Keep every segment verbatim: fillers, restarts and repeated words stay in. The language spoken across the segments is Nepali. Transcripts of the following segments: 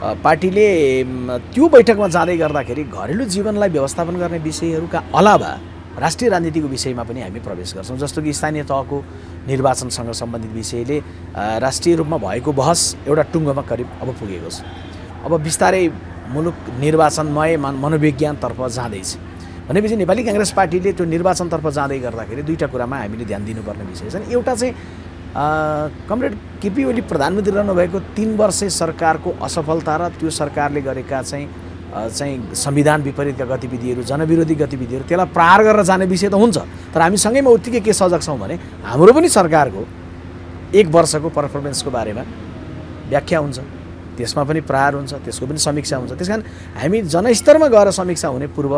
पार्टीले त्यो बैठकमा जाँदै गर्दाखेरि घरेलु जीवनलाई व्यवस्थापन गर्ने विषयहरूका अलावा राष्ट्रिय राजनीतिको विषयमा पनि हामी प्रवेश गर्छौँ। जस्तो कि स्थानीय तहको निर्वाचनसँग सम्बन्धित विषयले राष्ट्रिय रूपमा भएको बहस एउटा टुङ्गोमा करिब अब पुगेको छ। अब बिस्तारै मुलुक निर्वाचनमय मनोविज्ञानतर्फ जाँदैछ भनेपछि नेपाली काङ्ग्रेस पार्टीले त्यो निर्वाचनतर्फ जाँदै गर्दाखेरि दुईवटा कुरामा हामीले ध्यान दिनुपर्ने विषय छन्। एउटा चाहिँ कमरेड केपी ओली प्रधानमन्त्री रहनुभएको तीन वर्षे सरकारको असफलता र त्यो सरकारले गरेका चाहिँ चाहिँ संविधान विपरीतका गतिविधिहरू जनविरोधी गतिविधिहरू त्यसलाई प्रहार गरेर जाने विषय त हुन्छ, तर हामी सँगैमा उत्तिकै के सजग छौँ भने हाम्रो पनि सरकारको एक वर्षको पर्फर्मेन्सको बारेमा व्याख्या हुन्छ, त्यसमा पनि प्रहार हुन्छ, त्यसको पनि समीक्षा हुन्छ। त्यस कारण हामी जनस्तरमा गएर समीक्षा हुने पूर्व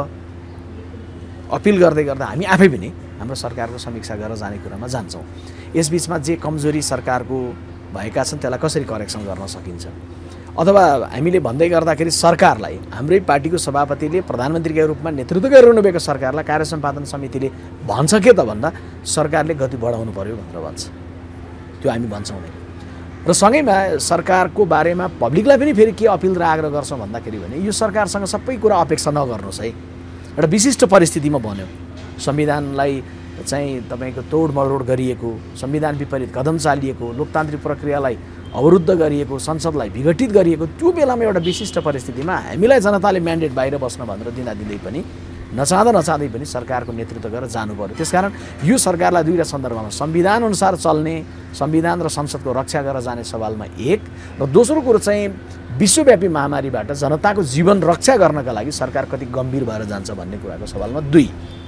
अपिल गर्दै गर्दा हामी आफै पनि हाम्रो सरकारको समीक्षा गरेर जाने कुरामा जान्छौँ। यसबिचमा जे कमजोरी सरकारको भएका छन् त्यसलाई कसरी करेक्सन गर्न सकिन्छ, अथवा हामीले भन्दै गर्दाखेरि सरकारलाई हाम्रै पार्टीको सभापतिले प्रधानमन्त्रीका रूपमा नेतृत्व गरिरहनुभएको सरकारलाई कार्य सम्पादन समितिले भन्छ के त भन्दा सरकारले गति बढाउनु पर्यो भनेर भन्छ, त्यो हामी भन्छौँ नै। र सँगैमा सरकारको बारेमा पब्लिकलाई पनि फेरि के अपिल र आग्रह गर्छौँ भन्दाखेरि भने यो सरकारसँग सबै कुरा अपेक्षा नगर्नुहोस् है। एउटा विशिष्ट परिस्थितिमा बन्यो, संविधानलाई चाहिँ तपाईँको तोडमरोड गरिएको, संविधान विपरीत कदम चालिएको, लोकतान्त्रिक प्रक्रियालाई अवरुद्ध गरिएको, संसदलाई विघटित गरिएको, त्यो बेलामा एउटा विशिष्ट परिस्थितिमा हामीलाई जनताले म्यान्डेट बाहिर बस्न भनेर दिँदा दिँदै पनि नचाहँदा नचाहँदै पनि सरकारको नेतृत्व गरेर जानु पर्यो। त्यसकारण यो सरकारलाई दुईवटा सन्दर्भमा संविधान अनुसार चल्ने, संविधान र संसदको रक्षा गरेर जाने सवालमा एक, र दोस्रो कुरो चाहिँ विश्वव्यापी महामारीबाट जनताको जीवन रक्षा गर्नका लागि सरकार कति गम्भीर भएर जान्छ भन्ने कुराको सवालमा दुई,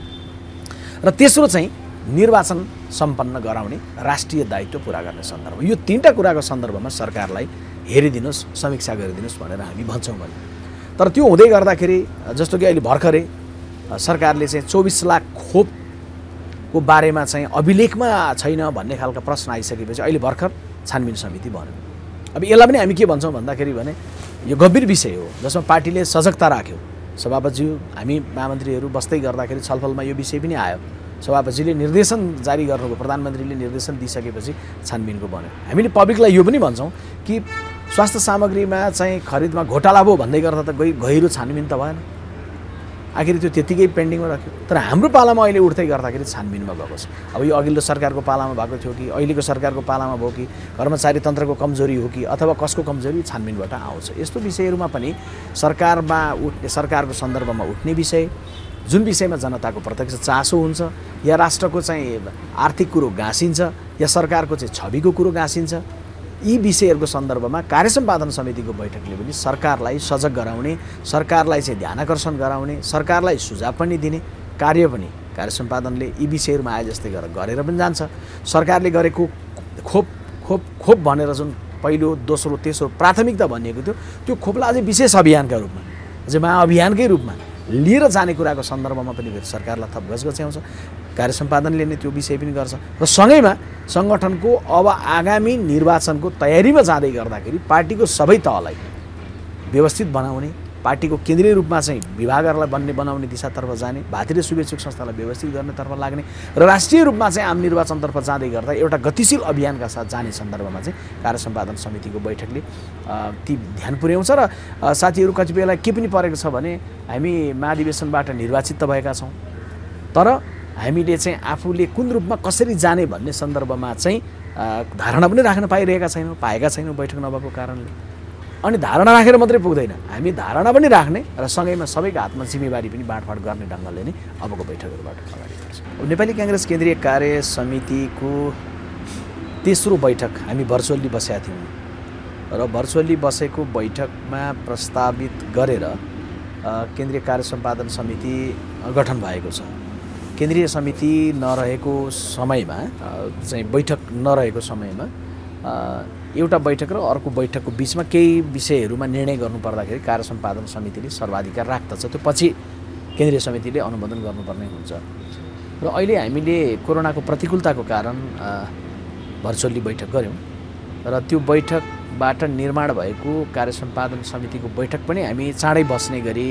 र तेस्रो चाहिँ निर्वाचन सम्पन्न गराउने राष्ट्रिय दायित्व पुरा गर्ने सन्दर्भ। यो तीनटा कुराको सन्दर्भमा सरकारलाई हेरिदिनुहोस्, समीक्षा गरिदिनुहोस् भनेर हामी भन्छौँ भने। तर त्यो हुँदै गर्दाखेरि जस्तो कि अहिले भर्खरै सरकारले चाहिँ चौबिस लाख खोपको बारेमा चाहिँ अभिलेखमा छैन भन्ने खालका प्रश्न आइसकेपछि अहिले भर्खर छानबिन समिति बन्यो। अब यसलाई पनि हामी के भन्छौँ भन्दाखेरि भने यो गम्भीर विषय हो जसमा पार्टीले सजगता राख्यो। सभापतिज्यू हामी महामन्त्रीहरू बस्दै गर्दाखेरि छलफलमा यो विषय पनि आयो, सभापतिले निर्देशन जारी गर्नुभयो, प्रधानमन्त्रीले निर्देशन दिइसकेपछि छानबिनको बन्यो। हामीले पब्लिकलाई यो पनि भन्छौँ कि स्वास्थ्य सामग्रीमा चाहिँ खरिदमा घोटाला भयो भन्दै गर्दा त गइ गहिरो छानबिन त भएन, आखिर त्यो त्यतिकै पेन्डिङमा राख्यो। तर हाम्रो पालामा अहिले उठ्दै गर्दाखेरि छानबिनमा गएको छ। अब यो अघिल्लो सरकारको पालामा भएको थियो कि अहिलेको सरकारको पालामा भयो कि कर्मचारी तन्त्रको कमजोरी हो कि अथवा कसको कमजोरी छानबिनबाट आउँछ। यस्तो विषयहरूमा पनि सरकारमा उठ्ने सरकारको सन्दर्भमा उठ्ने विषय जुन विषयमा जनताको प्रत्यक्ष चासो हुन्छ या राष्ट्रको चाहिँ आर्थिक कुरो गाँसिन्छ या सरकारको चाहिँ छविको कुरो गाँसिन्छ, यी विषयहरूको सन्दर्भमा कार्य सम्पादन समितिको बैठकले पनि सरकारलाई सजग गराउने, सरकारलाई चाहिँ ध्यान आकर्षण गराउने, सरकारलाई सुझाव पनि दिने कार्य पनि कार्य सम्पादनले यी विषयहरूमा आए जस्तै गरेर गरेर पनि जान्छ। सरकारले गरेको खोप खोप खोप भनेर जुन पहिलो दोस्रो तेस्रो प्राथमिकता भनिएको थियो त्यो खोपलाई अझै विशेष अभियानका रूपमा अझै महाअभियानकै रूपमा लिएर जाने कुराको सन्दर्भमा पनि फेरि सरकारलाई थप गजगजी आउँछ। कार्य सम्पादनले नै त्यो विषय पनि गर्छ र सँगैमा सङ्गठनको अब आगामी निर्वाचनको तयारीमा जाँदै गर्दाखेरि पार्टीको सबै तहलाई व्यवस्थित बनाउने, पार्टीको केन्द्रीय रूपमा चाहिँ विभागहरूलाई बन्ने बनाउने दिशातर्फ जाने, भातृ शुभेच्छुक संस्थालाई व्यवस्थित गर्नेतर्फ लाग्ने र राष्ट्रिय रूपमा चाहिँ आम निर्वाचनतर्फ जाँदै गर्दा एउटा गतिशील अभियानका साथ जाने सन्दर्भमा चाहिँ कार्य सम्पादन समितिको बैठकले ती ध्यान पुर्याउँछ। र साथीहरू कतिपयलाई के पनि परेको छ भने हामी महाधिवेशनबाट निर्वाचित त भएका छौँ, तर हामीले चाहिँ आफूले कुन रूपमा कसरी जाने भन्ने सन्दर्भमा चाहिँ धारणा पनि राख्न पाइरहेका छैनौँ, पाएका छैनौँ बैठक नभएको कारणले। अनि धारणा राखेर मात्रै पुग्दैन, हामी धारणा पनि राख्ने र सँगैमा सबैको हातमा जिम्मेवारी पनि बाँडफाँड गर्ने ढङ्गले नै अबको बैठकहरूबाट अगाडि बढ्छौँ। नेपाली काङ्ग्रेस केन्द्रीय कार्य समितिको तेस्रो बैठक हामी भर्चुअल्ली बसेका थियौँ र भर्चुअल्ली बसेको बैठकमा प्रस्तावित गरेर केन्द्रीय कार्य सम्पादन समिति गठन भएको छ। केन्द्रीय समिति नरहेको समयमा चाहिँ बैठक नरहेको समयमा एउटा बैठक र अर्को बैठकको बिचमा केही विषयहरूमा निर्णय गर्नु पर्दाखेरि कार्य सम्पादन समितिले सर्वाधिकार राख्दछ, त्यो पछि केन्द्रीय समितिले अनुमोदन गर्नुपर्ने हुन्छ। र अहिले हामीले कोरोनाको प्रतिकूलताको कारण भर्चुअल्ली बैठक गऱ्यौँ र त्यो बैठकबाट निर्माण भएको कार्य सम्पादन समितिको बैठक पनि हामी चाँडै बस्ने गरी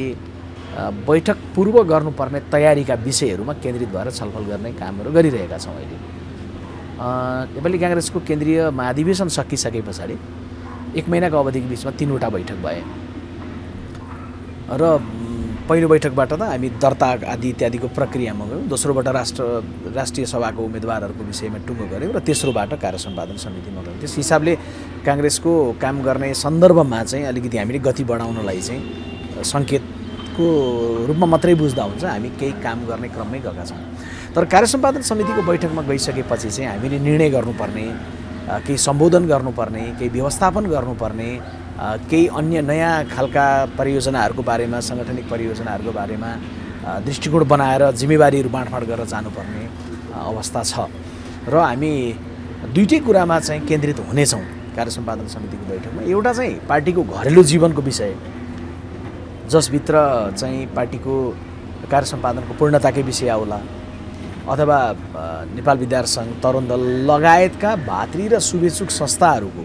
बैठक पूर्व गर्नुपर्ने तयारीका विषयहरूमा केन्द्रित भएर छलफल गर्ने कामहरू गरिरहेका छौँ। अहिले नेपाली काङ्ग्रेसको केन्द्रीय महाधिवेशन सकिसके पछाडि एक महिनाको अवधिको बिचमा तीनवटा बैठक भए र पहिलो बैठकबाट त हामी दर्ता आदि इत्यादिको प्रक्रियामा गयौँ, दोस्रोबाट राष्ट्र राष्ट्रिय सभाको उम्मेदवारहरूको विषयमा टुङ्गो गऱ्यौँ र तेस्रोबाट कार्य सम्पादन समितिमा गयौँ। त्यस हिसाबले काङ्ग्रेसको काम गर्ने सन्दर्भमा चाहिँ अलिकति हामीले गति बढाउनलाई चाहिँ सङ्केतको रूपमा मात्रै बुझ्दा हुन्छ, हामी केही काम गर्ने क्रममै गएका छौँ। तर कार्य सम्पादन समितिको बैठकमा गइसकेपछि चाहिँ हामीले निर्णय गर्नुपर्ने, केही सम्बोधन गर्नुपर्ने, केही व्यवस्थापन गर्नुपर्ने, केही अन्य नयाँ खालका परियोजनाहरूको बारेमा, साङ्गठनिक परियोजनाहरूको बारेमा दृष्टिकोण बनाएर जिम्मेवारीहरू बाँडफाँड गरेर जानुपर्ने अवस्था छ र हामी दुईटै कुरामा चाहिँ केन्द्रित हुनेछौँ कार्य सम्पादन समितिको बैठकमा। एउटा चाहिँ पार्टीको घरेलु जीवनको विषय, जसभित्र चाहिँ पार्टीको कार्य सम्पादनको पूर्णताकै विषय आउला, अथवा नेपाल विद्यार्थी सङ्घ, तरुण दल लगायतका भातृ र शुभेच्छुक संस्थाहरूको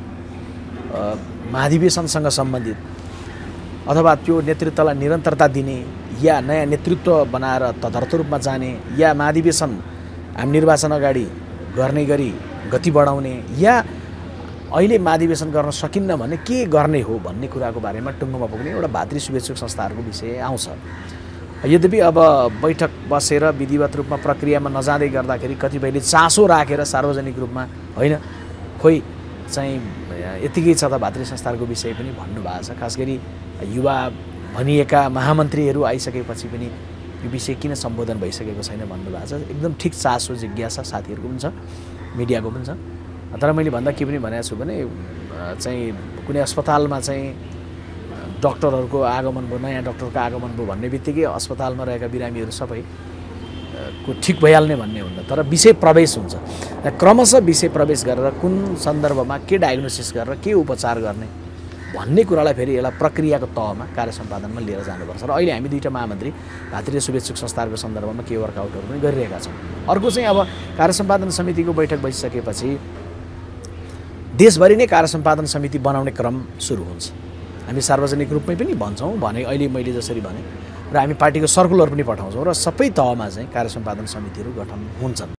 महाधिवेशनसँग सम्बन्धित अथवा त्यो नेतृत्वलाई निरन्तरता दिने या नयाँ नेतृत्व बनाएर तदर्थ रूपमा जाने या महाधिवेशन हामी निर्वाचन अगाडि गर्ने गरी गति बढाउने या अहिले महाधिवेशन गर्न सकिन्न भने के गर्ने हो भन्ने कुराको बारेमा टुङ्गोमा पुग्ने एउटा भातृ शुभेच्छुक संस्थाहरूको विषय आउँछ। यद्यपि अब बैठक बसेर विधिवत रूपमा प्रक्रियामा नजाँदै गर्दाखेरि कतिपयले चासो राखेर सार्वजनिक रूपमा होइन खोइ चाहिँ यतिकै छ त भातृ संस्थाहरूको विषय पनि भन्नुभएको छ। खास गरी युवा भनिएका महामन्त्रीहरू आइसकेपछि पनि यो विषय किन सम्बोधन भइसकेको छैन भन्नुभएको छ। एकदम ठिक चासो जिज्ञासा साथीहरूको पनि छ, मिडियाको पनि छ। तर मैले भन्दा के पनि भनेको छु भने चाहिँ कुनै अस्पतालमा चाहिँ डक्टरहरूको आगमन भयो, नयाँ डक्टरको आगमन भयो भन्ने बित्तिकै अस्पतालमा रहेका बिरामीहरू सबै को ठिक भइहाल्ने भन्ने हुन्न, तर विषय प्रवेश हुन्छ। क्रमशः विषय प्रवेश गरेर कुन सन्दर्भमा के डायग्नोसिस गरेर के उपचार गर्ने भन्ने कुरालाई फेरि यसलाई प्रक्रियाको तहमा कार्य सम्पादनमा लिएर जानुपर्छ। र अहिले हामी दुईवटा महामन्त्री भातृ शुभेच्छुक संस्थाहरूको सन्दर्भमा के वर्कआउटहरू पनि गरिरहेका छौँ। अर्को चाहिँ अब कार्य सम्पादन समितिको बैठक बसिसकेपछि देशभरि नै कार्य सम्पादन समिति बनाउने क्रम सुरु हुन्छ। हामी सार्वजनिक रूपमै पनि भन्छौँ, भने अहिले मैले जसरी भने, र हामी पार्टीको सर्कुलर पनि पठाउँछौँ र सबै तहमा चाहिँ कार्य सम्पादन समितिहरू गठन हुन्छन्।